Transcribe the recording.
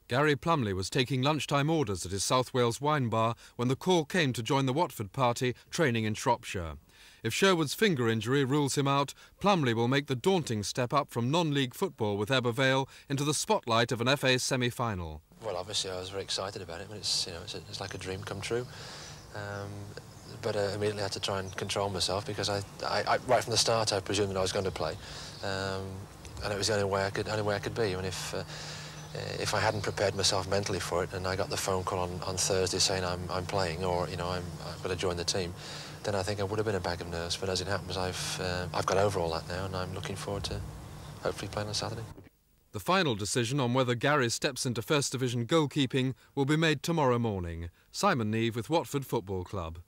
Gary Plumley was taking lunchtime orders at his South Wales wine bar when the call came to join the Watford party training in Shropshire. If Sherwood's finger injury rules him out, Plumley will make the daunting step up from non-league football with Ebbw Vale into the spotlight of an FA semi-final. Well, obviously I was very excited about it. It's it's like a dream come true. But immediately I had to try and control myself because I right from the start I presumed that I was going to play, and it was the only way I could be. And if I hadn't prepared myself mentally for it, and I got the phone call on Thursday saying I'm playing, or I've got to join the team, then I think I would have been a bag of nerves. But as it happens, I've got over all that now, and I'm looking forward to hopefully playing on Saturday. The final decision on whether Gary steps into First Division goalkeeping will be made tomorrow morning. Simon Neve with Watford Football Club.